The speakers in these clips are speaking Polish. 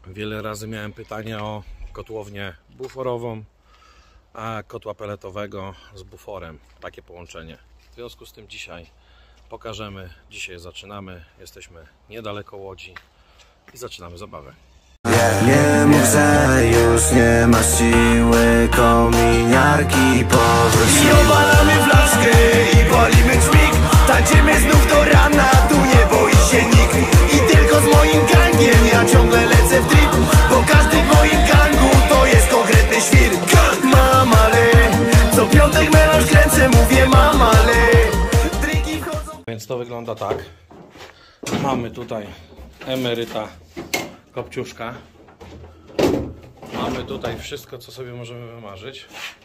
Wiele razy miałem pytanie o kotłownię buforową, a kotła peletowego z buforem. Takie połączenie. W związku z tym dzisiaj pokażemy. Dzisiaj zaczynamy. Jesteśmy niedaleko Łodzi i zaczynamy zabawę. Nie mów, że już nie ma siły, kominiarki powróciły. I obalamy flaszkę i palimy dźwig. Tańczymy znów do rana, tu nie boi się nikt. I tylko z moim gangiem ja ciągle lecę w trip, bo każdy w moim gangu to jest konkretny świr. Mama le, co piątek melanż kręcę, mówię mama le. Drinki wchodzą. Więc to wygląda tak. Mamy tutaj emeryta Kopciuszka. Mamy tutaj wszystko, co sobie możemy wymarzyć.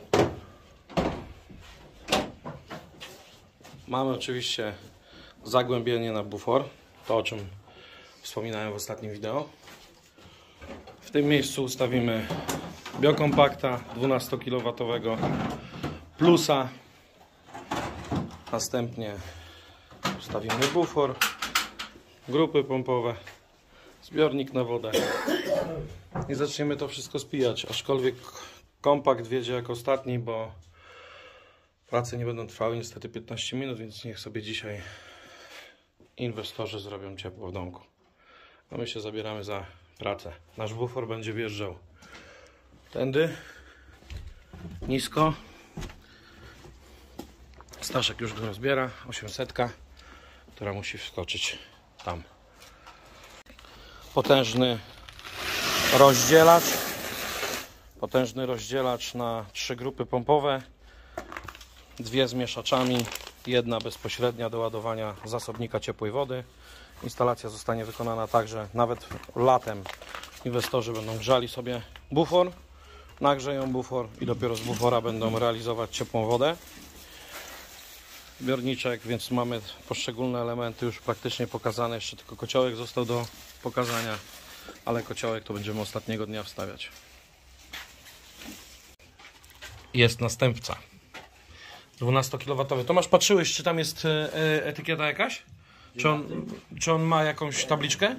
Mamy oczywiście zagłębienie na bufor, to o czym wspominałem w ostatnim wideo. W tym miejscu ustawimy biokompakta 12 kW plusa. Następnie ustawimy bufor, grupy pompowe, zbiornik na wodę i zaczniemy to wszystko spijać, aczkolwiek kompakt wjedzie jako ostatni, bo prace nie będą trwały niestety 15 minut, więc niech sobie dzisiaj inwestorzy zrobią ciepło w domku, a my się zabieramy za pracę. Nasz bufor będzie wjeżdżał tędy nisko. Staszek już go rozbiera, 800, która musi wskoczyć tam. Potężny rozdzielacz na 3 grupy pompowe, 2 z mieszaczami, 1 bezpośrednia do ładowania zasobnika ciepłej wody. Instalacja zostanie wykonana tak, że nawet latem inwestorzy będą grzali sobie bufor, nagrzeją bufor i dopiero z bufora będą realizować ciepłą wodę. Zbiorniczek, więc mamy poszczególne elementy już praktycznie pokazane, jeszcze tylko kociołek został do pokazania, ale kociołek to będziemy ostatniego dnia wstawiać. Jest następca 12 kW. Tomasz, patrzyłeś, czy tam jest etykieta jakaś? Czy on ma jakąś tabliczkę?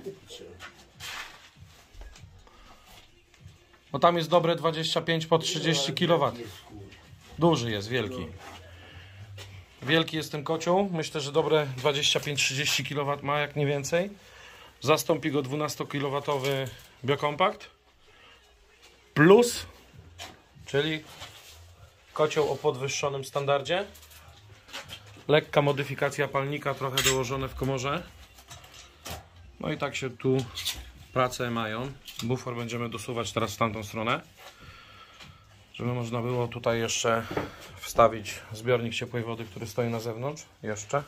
Bo tam jest dobre 25 po 30 kW. Duży jest, wielki. Wielki jest ten kocioł. Myślę, że dobre 25-30 kW ma, jak nie więcej. Zastąpi go 12 kW biokompakt plus, czyli kocioł o podwyższonym standardzie. Lekka modyfikacja palnika, trochę dołożone w komorze. No i tak się tu prace mają. Bufor będziemy dosuwać teraz w tamtą stronę, żeby można było tutaj jeszcze wstawić zbiornik ciepłej wody, który stoi na zewnątrz. Jeszcze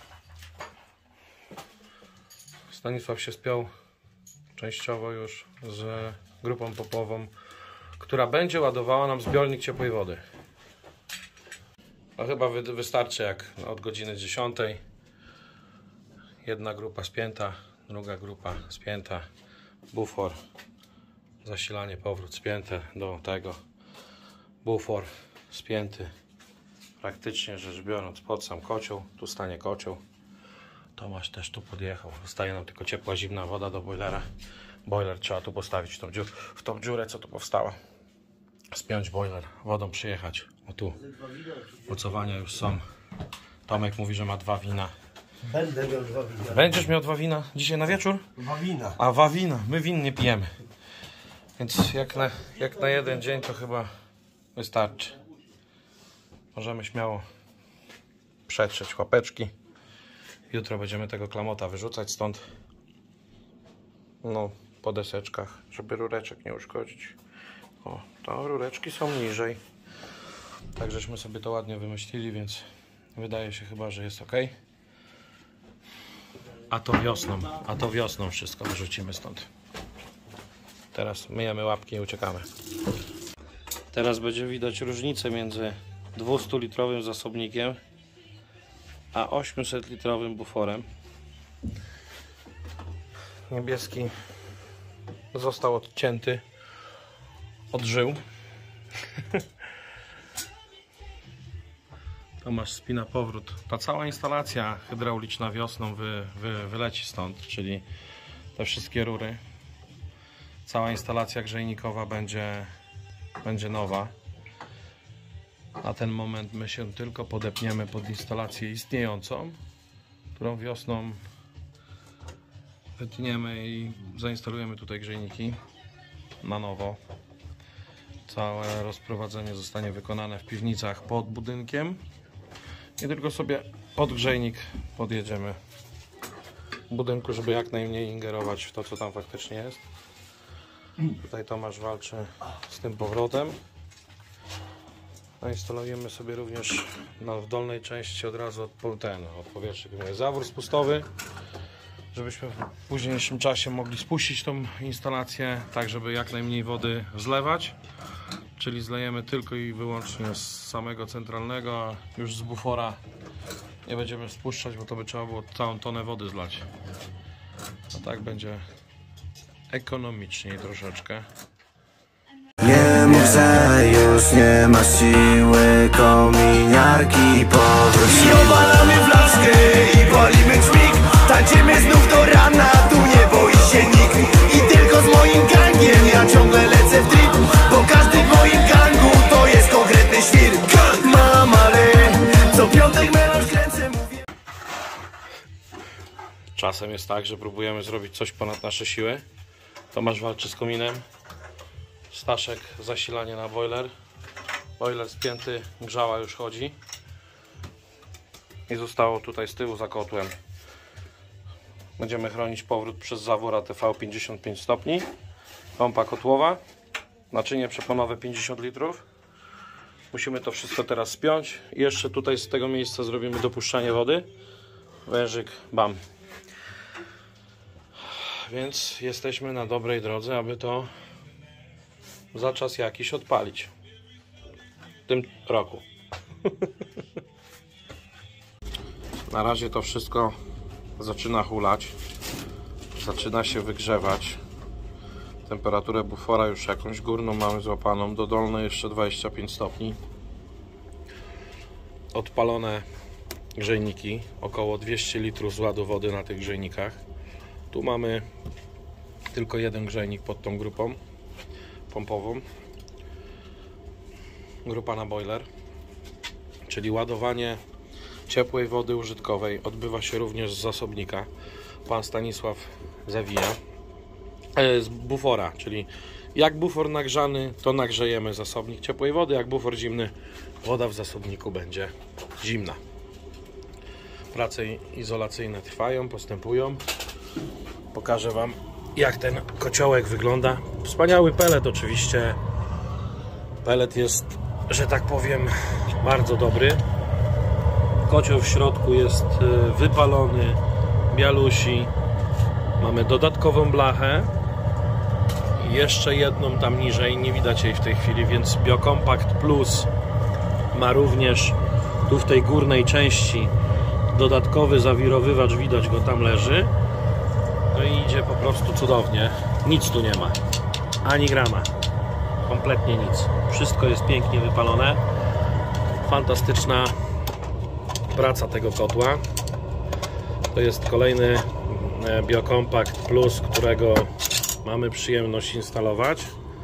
Stanisław się spiął częściowo już z grupą pompową, która będzie ładowała nam zbiornik ciepłej wody. No chyba wystarczy, jak od godziny 10 jedna grupa spięta, druga grupa spięta, bufor, zasilanie, powrót spięte do tego, bufor spięty, praktycznie rzecz biorąc pod sam kocioł. Tu stanie kocioł. Tomasz też tu podjechał. Zostaje nam tylko ciepła, zimna woda do boilera. Boiler trzeba tu postawić w tą dziurę, co tu powstała. Spiąć boiler, wodą przyjechać. O tu mocowania już są. Tomek mówi, że ma 2 wina. Będę miał 2 wina. Będziesz miał 2 wina dzisiaj na wieczór? Wawina. A wawina, my win nie pijemy. Więc jak na jeden dzień to chyba wystarczy. Możemy śmiało przetrzeć łapeczki. Jutro będziemy tego klamota wyrzucać stąd. No, po deseczkach, żeby rureczek nie uszkodzić. O, to rureczki są niżej. Tak żeśmy sobie to ładnie wymyślili, więc wydaje się chyba, że jest ok. A to wiosną wszystko wyrzucimy stąd. Teraz myjemy łapki i uciekamy. Teraz będzie widać różnicę między 200-litrowym zasobnikiem a 800-litrowym buforem. Niebieski został odcięty od żył. Tomasz spina powrót. Ta cała instalacja hydrauliczna wiosną wyleci stąd, czyli te wszystkie rury. Cała instalacja grzejnikowa będzie nowa. Na ten moment my się tylko podepniemy pod instalację istniejącą, którą wiosną wytniemy i zainstalujemy tutaj grzejniki na nowo. Całe rozprowadzenie zostanie wykonane w piwnicach pod budynkiem i tylko sobie pod grzejnik podjedziemy w budynku, żeby jak najmniej ingerować w to, co tam faktycznie jest. Tutaj Tomasz walczy z tym powrotem. Instalujemy sobie również w dolnej części od razu od powietrza zawór spustowy, żebyśmy w późniejszym czasie mogli spuścić tą instalację tak, żeby jak najmniej wody zlewać, czyli zlejemy tylko i wyłącznie z samego centralnego, a już z bufora nie będziemy spuszczać, bo to by trzeba było całą tonę wody zlać. A tak będzie ekonomiczniej troszeczkę. Nie mów, że już nie ma siły, kominiarki powróć. I obalamy flaszkę i palimy dźwig. Tańczymy znów do rana, tu nie boi się nikt. I tylko z moim gangiem ja ciągle lecę w drip, bo każdy w moim gangu to jest konkretny świr. Mam, ale co piątek melanż kręcę, mówię. Czasem jest tak, że próbujemy zrobić coś ponad nasze siły. Tomasz walczy z kominem. Staszek zasilanie na boiler. Boiler spięty, grzała już chodzi. I zostało tutaj z tyłu za kotłem. Będziemy chronić powrót przez zawór ATV 55 stopni. Pompa kotłowa. Naczynie przeponowe 50 litrów. Musimy to wszystko teraz spiąć. I jeszcze tutaj z tego miejsca zrobimy dopuszczanie wody. Wężyk, bam. Więc jesteśmy na dobrej drodze, aby to za czas jakiś odpalić w tym roku. Na razie to wszystko zaczyna hulać, zaczyna się wygrzewać. Temperaturę bufora już jakąś górną mamy złapaną, do dolnej jeszcze 25 stopni. Odpalone grzejniki, około 200 litrów zładu wody na tych grzejnikach. Tu mamy tylko jeden grzejnik pod tą grupą pompową. Grupa na boiler, czyli ładowanie ciepłej wody użytkowej odbywa się również z zasobnika. Pan Stanisław zawija z bufora, czyli jak bufor nagrzany, to nagrzejemy zasobnik ciepłej wody, jak bufor zimny, woda w zasobniku będzie zimna. Prace izolacyjne trwają, postępują. Pokażę Wam, jak ten kociołek wygląda. Wspaniały pelet oczywiście. Pelet jest, że tak powiem, bardzo dobry. Kocioł w środku jest wypalony, bialusi. Mamy dodatkową blachę i jeszcze jedną tam niżej, nie widać jej w tej chwili, więc Biokompakt Plus ma również tu w tej górnej części dodatkowy zawirowywacz, widać go, tam leży. No i idzie po prostu cudownie. Nic tu nie ma, ani grama, kompletnie nic. Wszystko jest pięknie wypalone. Fantastyczna praca tego kotła. To jest kolejny Biokompakt Plus, którego mamy przyjemność instalować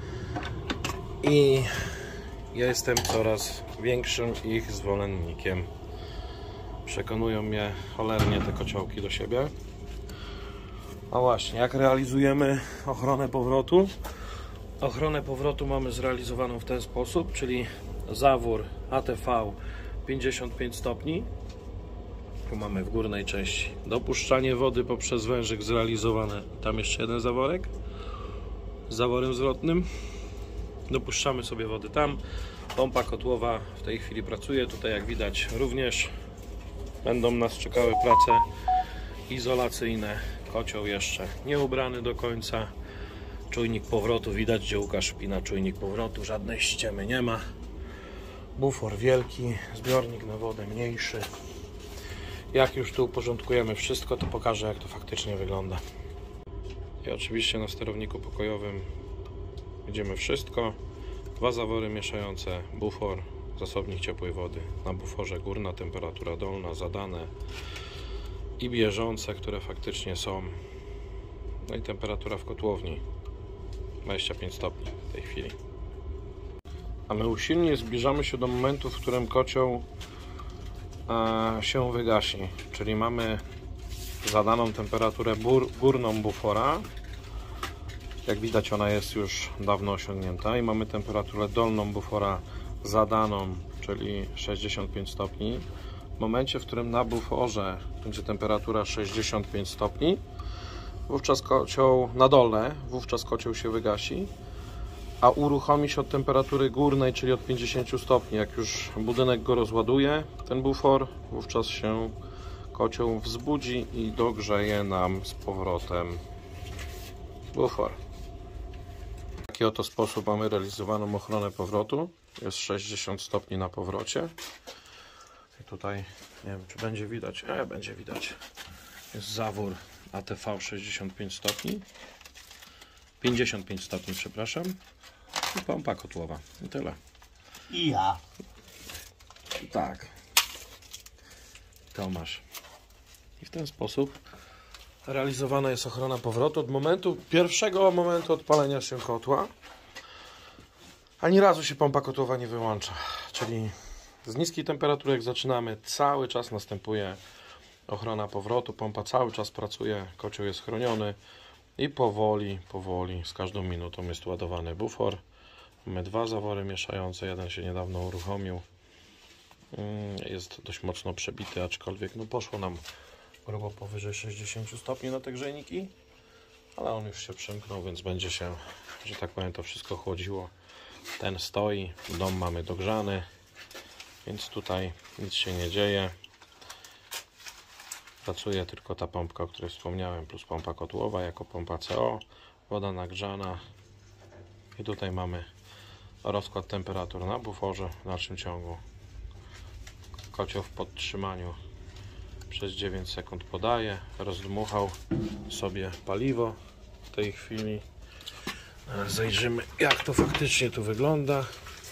i ja jestem coraz większym ich zwolennikiem. Przekonują mnie cholernie te kociołki do siebie. A właśnie, jak realizujemy ochronę powrotu? Ochronę powrotu mamy zrealizowaną w ten sposób, czyli zawór ATV 55 stopni. Tu mamy w górnej części dopuszczanie wody poprzez wężyk zrealizowane. Tam jeszcze jeden zaworek z zaworem zwrotnym. Dopuszczamy sobie wody tam. Pompa kotłowa w tej chwili pracuje. Tutaj, jak widać, również będą nas czekały prace izolacyjne. Kocioł jeszcze nie ubrany do końca. Czujnik powrotu widać, gdzie Łukasz wpina czujnik powrotu. Żadnej ściemy nie ma. Bufor wielki, zbiornik na wodę mniejszy. Jak już tu uporządkujemy wszystko, to pokażę, jak to faktycznie wygląda. I oczywiście na sterowniku pokojowym widzimy wszystko. Dwa zawory mieszające, bufor, zasobnik ciepłej wody. Na buforze górna temperatura, dolna zadane i bieżące, które faktycznie są. No i temperatura w kotłowni. 25 stopni w tej chwili. A my usilnie zbliżamy się do momentu, w którym kocioł się wygasi. Czyli mamy zadaną temperaturę górną bufora. Jak widać, ona jest już dawno osiągnięta. I mamy temperaturę dolną bufora zadaną, czyli 65 stopni. W momencie, w którym na buforze będzie temperatura 65 stopni, wówczas kocioł na dole, wówczas kocioł się wygasi, a uruchomi się od temperatury górnej, czyli od 50 stopni. Jak już budynek go rozładuje, ten bufor, wówczas się kocioł wzbudzi i dogrzeje nam z powrotem bufor. W taki oto sposób mamy realizowaną ochronę powrotu. Jest 60 stopni na powrocie. I tutaj, nie wiem, czy będzie widać, będzie widać. Jest zawór ATV 65 stopni. 55 stopni, przepraszam. I pompa kotłowa. I tyle. I ja. Tak. Tomasz. I w ten sposób realizowana jest ochrona powrotu od pierwszego momentu odpalenia się kotła. Ani razu się pompa kotłowa nie wyłącza. Czyli z niskiej temperatury, jak zaczynamy, cały czas następuje ochrona powrotu. Pompa cały czas pracuje, kocioł jest chroniony i powoli, z każdą minutą jest ładowany bufor. Mamy dwa zawory mieszające, jeden się niedawno uruchomił. Jest dość mocno przebity, aczkolwiek no poszło nam grubo powyżej 60 stopni na te grzejniki, ale on już się przymknął, więc będzie się, że tak powiem, to wszystko chłodziło. Ten stoi, dom mamy dogrzany, więc tutaj nic się nie dzieje. Pracuje tylko ta pompka, o której wspomniałem, plus pompa kotłowa jako pompa CO, woda nagrzana. I tutaj mamy rozkład temperatur na buforze w dalszym ciągu. Kocioł w podtrzymaniu przez 9 sekund podaje, rozdmuchał sobie paliwo w tej chwili. Zajrzymy, jak to faktycznie tu wygląda.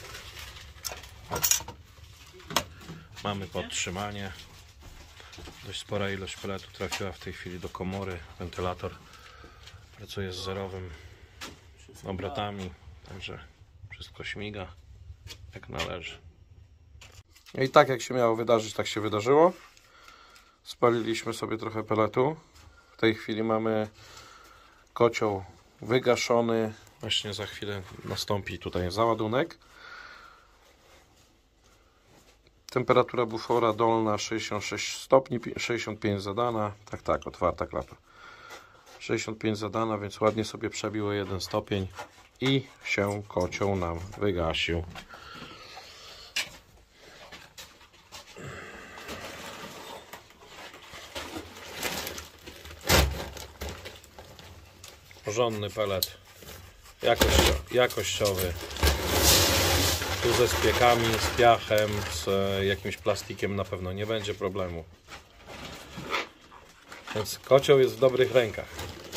Mamy podtrzymanie. Dość spora ilość peletu trafiła w tej chwili do komory. Wentylator pracuje z zerowym obrotami, także wszystko śmiga jak należy. I tak jak się miało wydarzyć, tak się wydarzyło. Spaliliśmy sobie trochę peletu. W tej chwili mamy kocioł wygaszony. Właśnie za chwilę nastąpi tutaj załadunek. Temperatura bufora dolna 66 stopni, 65 zadana. Tak, otwarta klapa. 65 zadana, więc ładnie sobie przebiło 1 stopień i się kocioł nam wygasił. Porządny pelet, jakościowy, tu ze spiekami, z piachem, z jakimś plastikiem na pewno nie będzie problemu, więc kocioł jest w dobrych rękach.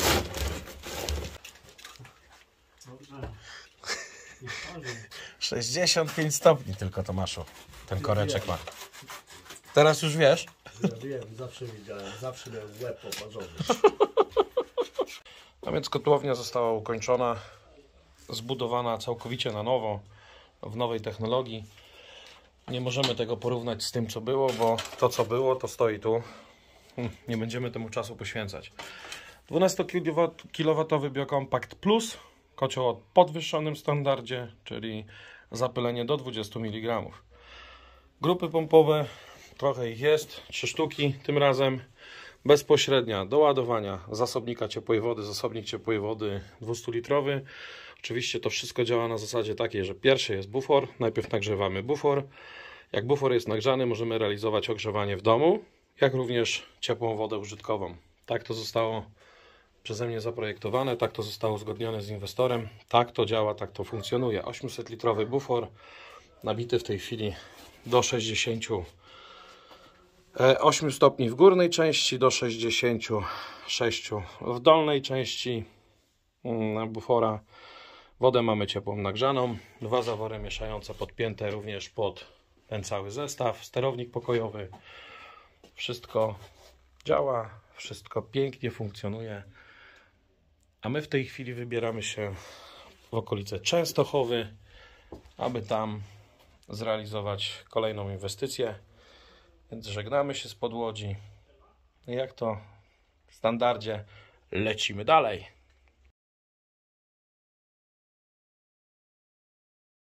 65 stopni tylko, Tomaszu, ten koreczek ma. Teraz już wiesz? Ja wiem, zawsze widziałem, zawsze miałem łeb poparzony. A więc kotłownia została ukończona, zbudowana całkowicie na nowo, w nowej technologii. Nie możemy tego porównać z tym, co było, bo to, co było, to stoi tu. Nie będziemy temu czasu poświęcać. 12 kW Biokompakt Plus, kocioł o podwyższonym standardzie, czyli zapylenie do 20 mg. Grupy pompowe, trochę ich jest, 3 sztuki tym razem. Bezpośrednia do ładowania zasobnika ciepłej wody, zasobnik ciepłej wody 200-litrowy. Oczywiście to wszystko działa na zasadzie takiej, że pierwszy jest bufor, najpierw nagrzewamy bufor. Jak bufor jest nagrzany, możemy realizować ogrzewanie w domu, jak również ciepłą wodę użytkową. Tak to zostało przeze mnie zaprojektowane, tak to zostało uzgodnione z inwestorem, tak to działa, tak to funkcjonuje. 800-litrowy bufor, nabity w tej chwili do 68 stopni w górnej części, do 66 w dolnej części bufora. Wodę mamy ciepłą nagrzaną, 2 zawory mieszające podpięte również pod ten cały zestaw, sterownik pokojowy. Wszystko działa, wszystko pięknie funkcjonuje. A my w tej chwili wybieramy się w okolice Częstochowy, aby tam zrealizować kolejną inwestycję. Więc żegnamy się z Podłodzi. Jak to w standardzie lecimy dalej.